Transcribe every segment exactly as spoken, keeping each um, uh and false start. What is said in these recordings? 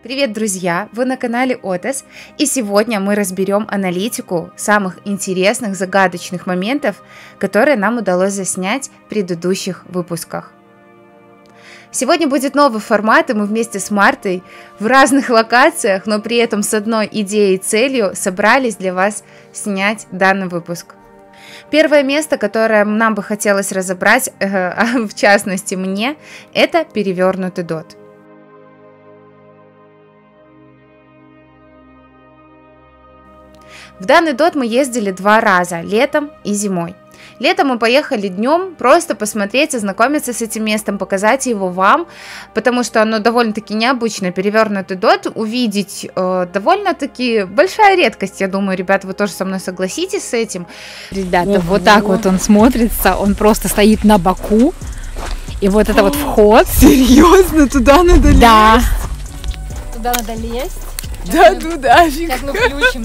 Привет, друзья! Вы на канале Отес, и сегодня мы разберем аналитику самых интересных, загадочных моментов, которые нам удалось заснять в предыдущих выпусках. Сегодня будет новый формат, и мы вместе с Мартой в разных локациях, но при этом с одной идеей и целью собрались для вас снять данный выпуск. Первое место, которое нам бы хотелось разобрать, э, в частности мне, это перевернутый дот. В данный дот мы ездили два раза, летом и зимой. Летом мы поехали днем просто посмотреть, ознакомиться с этим местом, показать его вам, потому что оно довольно-таки необычно. Перевернутый дот увидеть э, довольно-таки большая редкость, я думаю, ребята, вы тоже со мной согласитесь с этим. Ребята, Ого. Вот так вот он смотрится, он просто стоит на боку, и вот это вот вход. Серьезно, туда надо лезть? Да. Туда надо лезть. Да, туда. Сейчас мы включим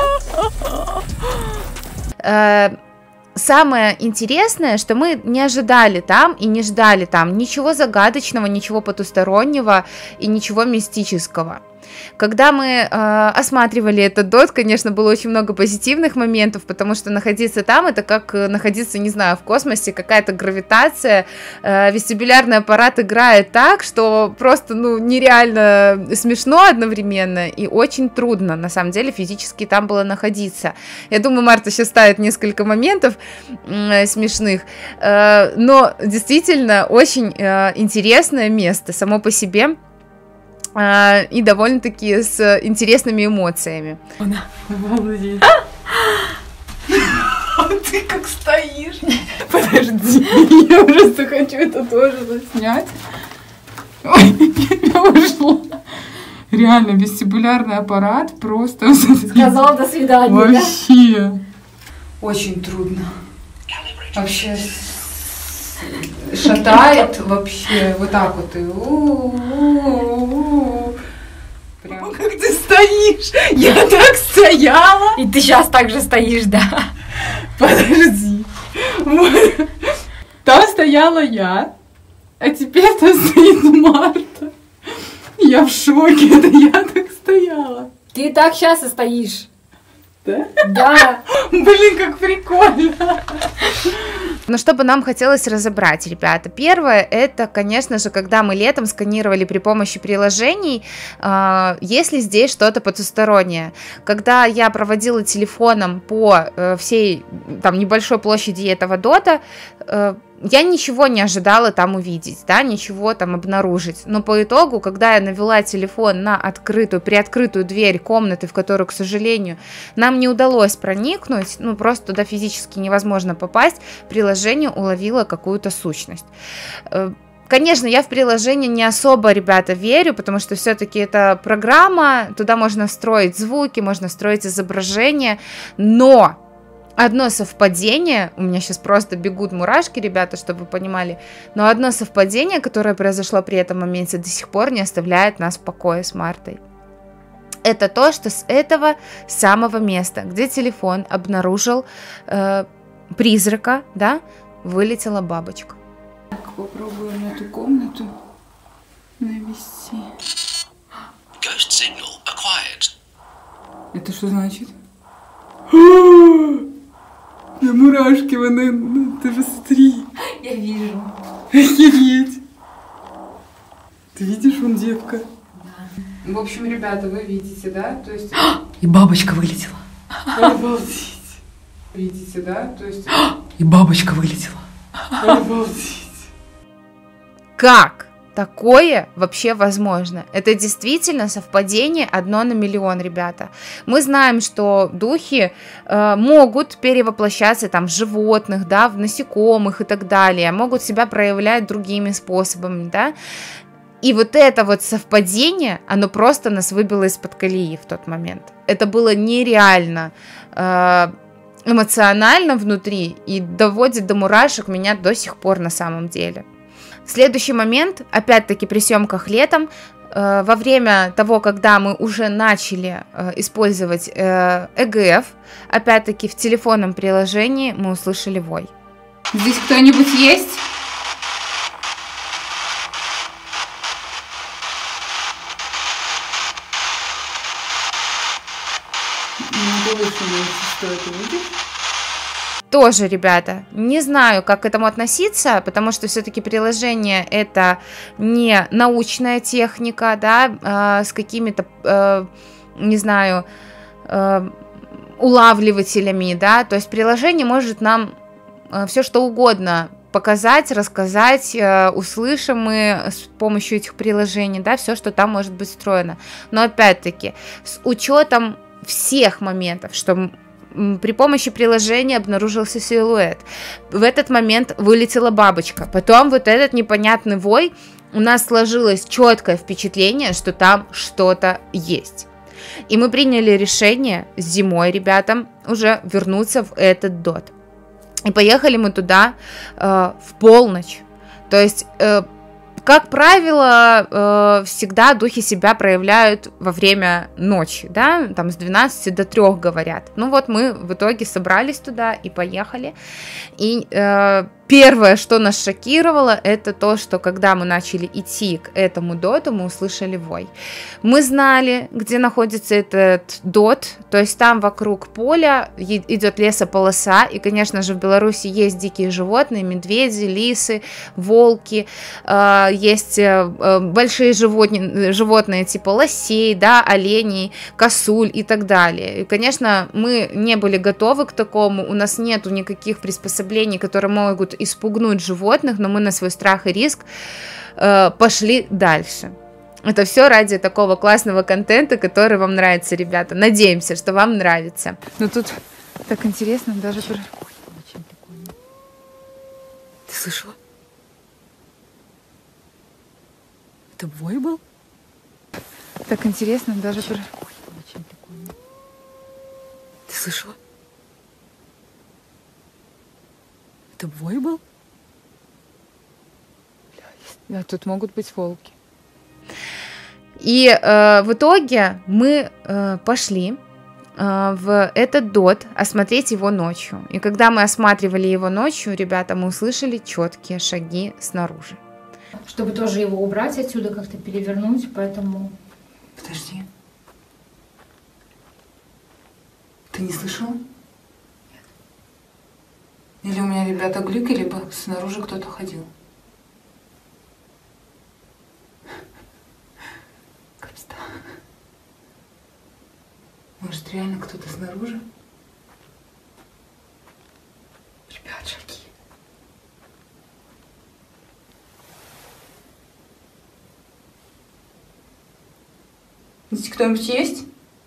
свет. Самое интересное, что мы не ожидали там и не ждали там ничего загадочного, ничего потустороннего и ничего мистического. Когда мы э, осматривали этот дот, конечно, было очень много позитивных моментов, потому что находиться там это как находиться, не знаю, в космосе, какая-то гравитация, э, вестибулярный аппарат играет так, что просто, ну, нереально смешно одновременно и очень трудно, на самом деле, физически там было находиться. Я думаю, Марта сейчас ставит несколько моментов э, смешных, э, но действительно очень э, интересное место само по себе. И довольно-таки с интересными эмоциями. Она обалдеть. Ты как стоишь. Подожди, я просто хочу это тоже заснять. Ой, я ушла. Реально, вестибулярный аппарат просто... Сказал до свидания. Вообще. Да? Очень трудно. Вообще... Шатает вообще вот так вот и прям как ты стоишь, я так стояла, и ты сейчас так же стоишь, да? Подожди, вот. Там стояла я, а теперь там стоит Марта, я в шоке, это я так стояла. Ты так сейчас и стоишь. Да? Да. Блин, как прикольно. Но что бы нам хотелось разобрать, ребята? Первое, это, конечно же, когда мы летом сканировали при помощи приложений, э, есть ли здесь что-то потустороннее. Когда я проводила телефоном по э, всей там небольшой площади этого дота, э, я ничего не ожидала там увидеть, да, ничего там обнаружить, но по итогу, когда я навела телефон на открытую, приоткрытую дверь комнаты, в которую, к сожалению, нам не удалось проникнуть, ну, просто туда физически невозможно попасть, приложение уловило какую-то сущность. Конечно, я в приложение не особо, ребята, верю, потому что все-таки это программа, туда можно встроить звуки, можно встроить изображение, но... Одно совпадение, у меня сейчас просто бегут мурашки, ребята, чтобы вы понимали, но одно совпадение, которое произошло при этом моменте, до сих пор не оставляет нас в покое с Мартой. Это то, что с этого самого места, где телефон обнаружил э, призрака, да, вылетела бабочка. Так, попробуем эту комнату навести. Ghost signal acquired. Это что значит? Да мурашки, вон, ты посмотри. Я вижу. Охереть. Ты видишь, он девка? Да. В общем, ребята, вы видите, да? То есть... И бабочка вылетела. Обалдеть. Видите, да? То есть... И бабочка вылетела. Обалдеть. Как такое вообще возможно? Это действительно совпадение одно на миллион, ребята. Мы знаем, что духи э, могут перевоплощаться там в животных, да, в насекомых и так далее, могут себя проявлять другими способами, да. И вот это вот совпадение, оно просто нас выбило из-под колеи в тот момент. Это было нереально э, эмоционально внутри и доводит до мурашек меня до сих пор на самом деле. Следующий момент, опять-таки при съемках летом, э, во время того, когда мы уже начали э, использовать э, и джи эф, опять-таки в телефонном приложении мы услышали вой. Здесь кто-нибудь есть? ты видишь? Тоже, ребята, не знаю, как к этому относиться, потому что все-таки приложение это не научная техника, да, э, с какими-то, э, не знаю, э, улавливателями, да, то есть приложение может нам э, все что угодно показать, рассказать, э, услышим мы с помощью этих приложений, да, все, что там может быть встроено. Но опять-таки, с учетом всех моментов, что при помощи приложения обнаружился силуэт. В этот момент вылетела бабочка. Потом вот этот непонятный вой. У нас сложилось четкое впечатление, что там что-то есть. И мы приняли решение зимой ребятам уже вернуться в этот дот. И поехали мы туда э, в полночь. То есть... Э, Как правило, э, всегда духи себя проявляют во время ночи, да, там с двенадцати до трёх говорят. Ну вот мы в итоге собрались туда и поехали. И э, первое, что нас шокировало, это то, что когда мы начали идти к этому доту, мы услышали вой. Мы знали, где находится этот дот, то есть там вокруг поля идет лесополоса, и, конечно же, в Беларуси есть дикие животные, медведи, лисы, волки, э, есть большие животные, животные типа лосей, да, оленей, косуль и так далее. И, конечно, мы не были готовы к такому, у нас нету никаких приспособлений, которые могут испугнуть животных, но мы на свой страх и риск э, пошли дальше. Это все ради такого классного контента, который вам нравится, ребята. Надеемся, что вам нравится. Но тут так интересно, даже... Очень прикольно. Ты слышала? Это вой был? Так интересно, даже... Очень прикольно. Ты слышала? Это вой был? Да, тут могут быть волки. И э, в итоге мы э, пошли э, в этот дот осмотреть его ночью. И когда мы осматривали его ночью, ребята, мы услышали четкие шаги снаружи. Чтобы тоже его убрать отсюда, как-то перевернуть, поэтому... Подожди. Ты не слышала? Нет. Или у меня ребята глюки, либо снаружи кто-то ходил. Красота. Может, реально кто-то снаружи? Ребят, шаги. Здесь кто-нибудь есть?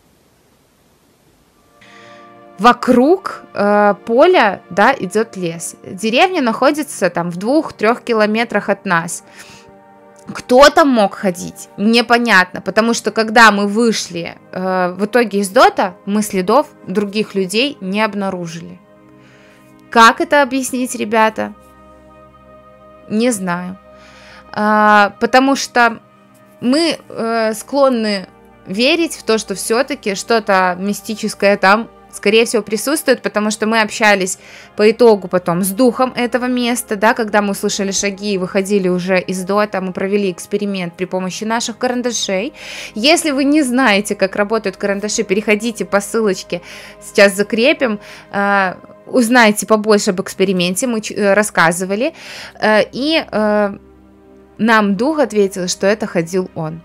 Вокруг э, поля, да, идет лес. Деревня находится там в двух-трех километрах от нас. Кто там мог ходить? Непонятно, потому что когда мы вышли э, в итоге из дота, мы следов других людей не обнаружили. Как это объяснить, ребята? Не знаю. Э, потому что мы э, склонны верить в то, что все-таки что-то мистическое там, скорее всего, присутствует, потому что мы общались по итогу потом с духом этого места, да, когда мы услышали шаги и выходили уже из дота, мы провели эксперимент при помощи наших карандашей. Если вы не знаете, как работают карандаши, переходите по ссылочке, сейчас закрепим, э, узнайте побольше об эксперименте, мы э, рассказывали, э, и э, нам дух ответил, что это ходил он.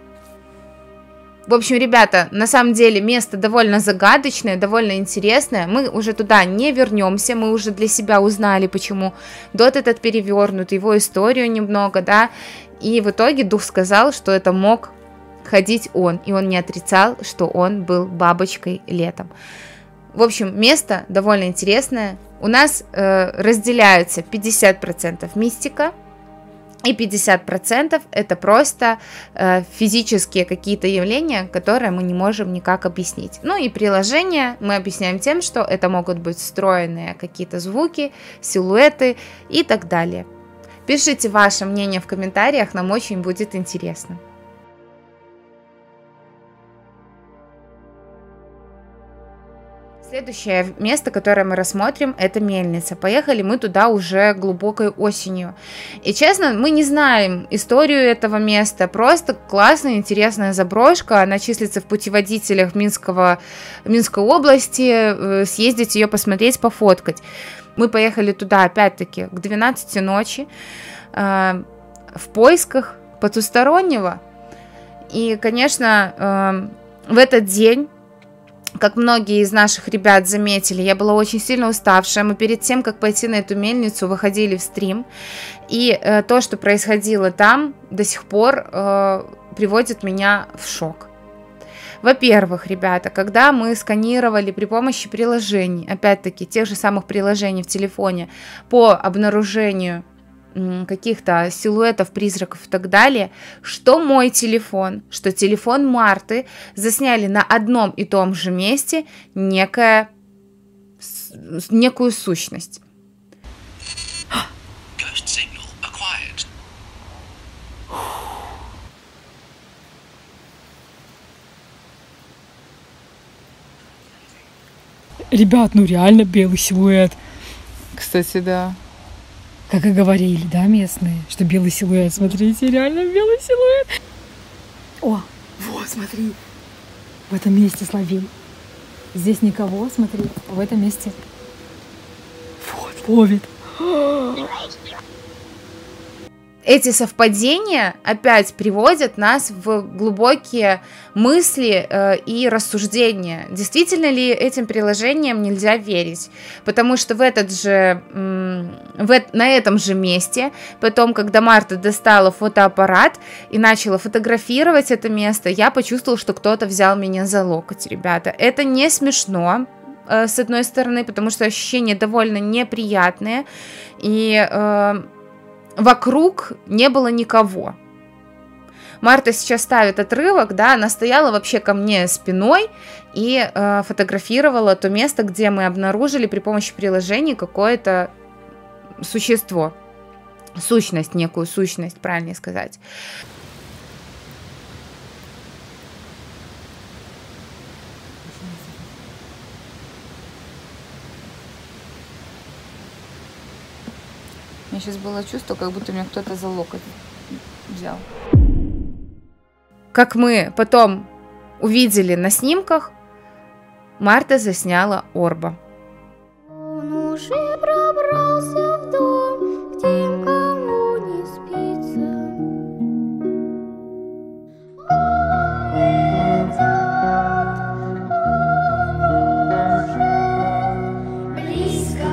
В общем, ребята, на самом деле место довольно загадочное, довольно интересное. Мы уже туда не вернемся, мы уже для себя узнали, почему дот этот перевернут, его историю немного, да. И в итоге дух сказал, что это мог ходить он, и он не отрицал, что он был бабочкой летом. В общем, место довольно интересное. У нас э, разделяются пятьдесят процентов мистика, и пятьдесят процентов это просто э, физические какие-то явления, которые мы не можем никак объяснить. Ну и приложение мы объясняем тем, что это могут быть встроенные какие-то звуки, силуэты и так далее. Пишите ваше мнение в комментариях, нам очень будет интересно. Следующее место, которое мы рассмотрим, это мельница. Поехали мы туда уже глубокой осенью. И честно, мы не знаем историю этого места. Просто классная, интересная заброшка. Она числится в путеводителях Минского, Минской области. Съездить ее посмотреть, пофоткать. Мы поехали туда, опять-таки, к двенадцати ночи э, в поисках потустороннего. И, конечно, э, в этот день, как многие из наших ребят заметили, я была очень сильно уставшая. Мы перед тем, как пойти на эту мельницу, выходили в стрим. И э, то, что происходило там, до сих пор э, приводит меня в шок. Во-первых, ребята, когда мы сканировали при помощи приложений, опять-таки, тех же самых приложений в телефоне, по обнаружению каких-то силуэтов, призраков и так далее, что мой телефон, что телефон Марты засняли на одном и том же месте некая, некую сущность. Ghost signal acquired. Ребят, ну реально белый силуэт. Кстати, да. Как и говорили, да, местные, что белый силуэт. Смотрите, реально белый силуэт. О, вот, смотри. В этом месте словил. Здесь никого, смотри. В этом месте. Вот, ловит. Эти совпадения опять приводят нас в глубокие мысли э, и рассуждения. Действительно ли этим приложениям нельзя верить? Потому что в этот же, в, на этом же месте, потом, когда Марта достала фотоаппарат и начала фотографировать это место, я почувствовала, что кто-то взял меня за локоть, ребята. Это не смешно, э, с одной стороны, потому что ощущения довольно неприятные, и... Э, Вокруг не было никого. Марта сейчас ставит отрывок, да, она стояла вообще ко мне спиной и э, фотографировала то место, где мы обнаружили при помощи приложений какое-то существо, сущность, некую сущность, правильнее сказать. У меня сейчас было чувство, как будто меня кто-то за локоть взял. Как мы потом увидели на снимках, Марта засняла орба. Он уже пробрался в дом, к тем, кому не спится. Он идет, он уже близко.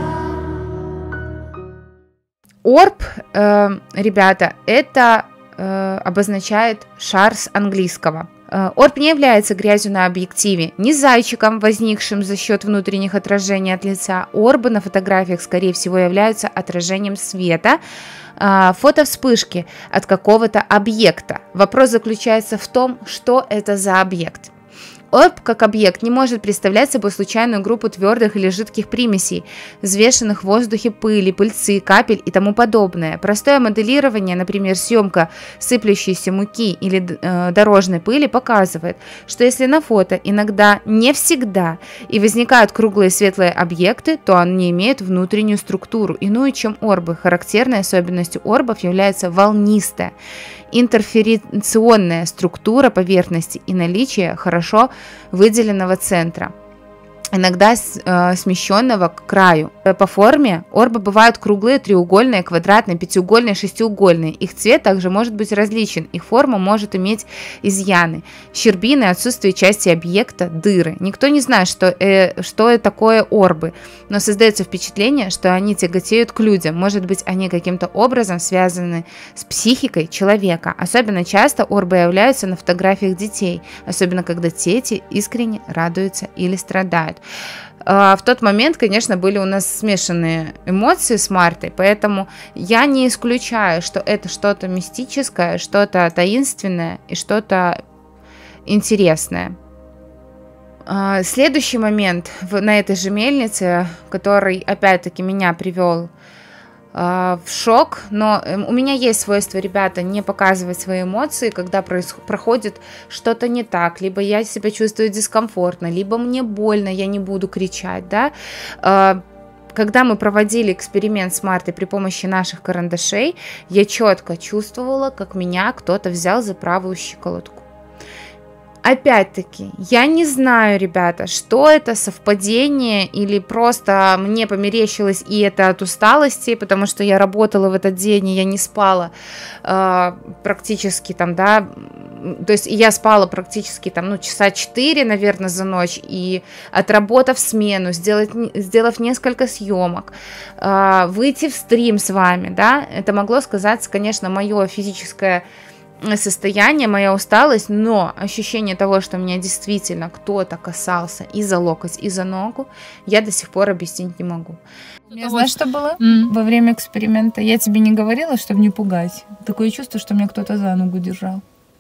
Орб, э, ребята, это э, обозначает шар с английского. Э, орб не является грязью на объективе, не зайчиком, возникшим за счет внутренних отражений от лица. Орбы на фотографиях, скорее всего, являются отражением света, э, фотовспышки от какого-то объекта. Вопрос заключается в том, что это за объект. Орб как объект не может представлять собой случайную группу твердых или жидких примесей, взвешенных в воздухе пыли, пыльцы, капель и тому подобное. Простое моделирование, например, съемка сыплющейся муки или э, дорожной пыли, показывает, что если на фото иногда, не всегда, и возникают круглые светлые объекты, то они имеют внутреннюю структуру, иную, чем орбы. Характерной особенностью орбов является волнистая, интерференционная структура поверхности и наличие хорошо выделенного центра, иногда э, смещенного к краю. По форме орбы бывают круглые, треугольные, квадратные, пятиугольные, шестиугольные. Их цвет также может быть различен, их форма может иметь изъяны, щербины, отсутствие части объекта, дыры. Никто не знает, что, э, что такое орбы, но создается впечатление, что они тяготеют к людям. Может быть, они каким-то образом связаны с психикой человека. Особенно часто орбы являются на фотографиях детей, особенно когда дети искренне радуются или страдают. В тот момент, конечно, были у нас смешанные эмоции с Мартой, поэтому я не исключаю, что это что-то мистическое, что-то таинственное и что-то интересное. Следующий момент на этой же мельнице, который опять-таки меня привел в шок, но у меня есть свойство, ребята, не показывать свои эмоции, когда проис- проходит что-то не так, либо я себя чувствую дискомфортно, либо мне больно, я не буду кричать, да. Когда мы проводили эксперимент с Мартой при помощи наших карандашей, я четко чувствовала, как меня кто-то взял за правую щиколотку. Опять-таки, я не знаю, ребята, что это, совпадение или просто мне померещилось, и это от усталости, потому что я работала в этот день, и я не спала э, практически там, да, то есть я спала практически там, ну, часа четыре, наверное, за ночь, и отработав смену, сделать, сделав несколько съемок, э, выйти в стрим с вами, да, это могло сказаться, конечно, мое физическое состояние, моя усталость, но ощущение того, что меня действительно кто-то касался и за локоть, и за ногу, я до сих пор объяснить не могу. Я знаешь, что было mm. во время эксперимента? Я тебе не говорила, чтобы не пугать. Такое чувство, что меня кто-то за ногу держал.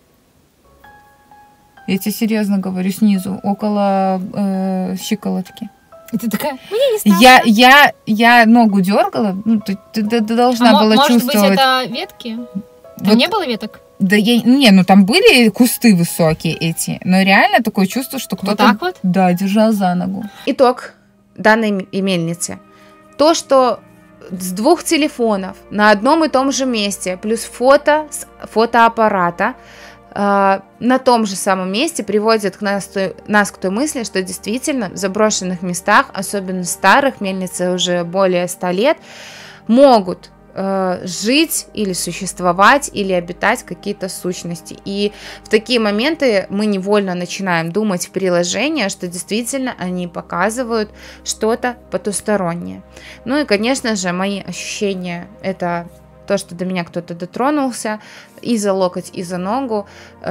Я тебе серьезно говорю, снизу, около э, щиколотки. И ты такая, мне не страшно. Я, я, я ногу дергала, ну, ты, ты, ты должна а была может чувствовать. Может быть, это ветки? Там вот, не было веток? Да я, не, ну там были кусты высокие эти, но реально такое чувство, что кто-то, вот так вот? Да, держал за ногу. Итог данной мельницы. То, что с двух телефонов на одном и том же месте, плюс фото с фотоаппарата, э, на том же самом месте приводит к нас, нас к той мысли, что действительно в заброшенных местах, особенно старых, мельницы уже более ста лет, могут жить или существовать, или обитать какие-то сущности. И в такие моменты мы невольно начинаем думать в приложении, что действительно они показывают что-то потустороннее. Ну и, конечно же, мои ощущения — это то, что до меня кто-то дотронулся и за локоть, и за ногу.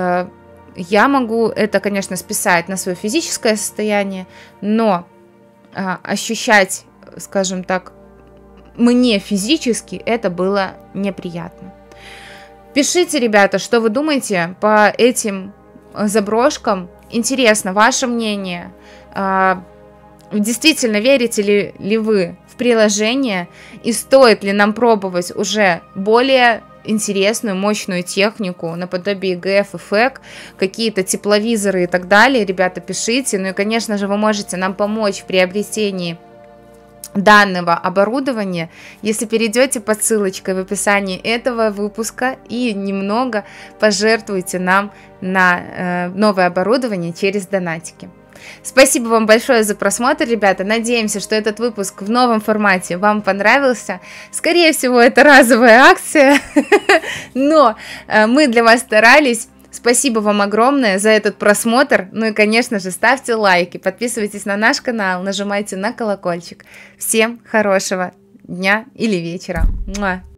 Я могу это, конечно, списать на свое физическое состояние, но ощущать, скажем так, мне физически это было неприятно. Пишите, ребята, что вы думаете по этим заброшкам. Интересно ваше мнение. Действительно верите ли, ли вы в приложение? И стоит ли нам пробовать уже более интересную, мощную технику наподобие гэ эф и фэк, какие-то тепловизоры и так далее? Ребята, пишите. Ну и, конечно же, вы можете нам помочь в приобретении данного оборудования, если перейдете по ссылочке в описании этого выпуска и немного пожертвуйте нам на э, новое оборудование через донатики. Спасибо вам большое за просмотр, ребята. Надеемся, что этот выпуск в новом формате вам понравился. Скорее всего, это разовая акция, но мы для вас старались. Спасибо вам огромное за этот просмотр. Ну и, конечно же, ставьте лайки, подписывайтесь на наш канал, нажимайте на колокольчик. Всем хорошего дня или вечера. Муа.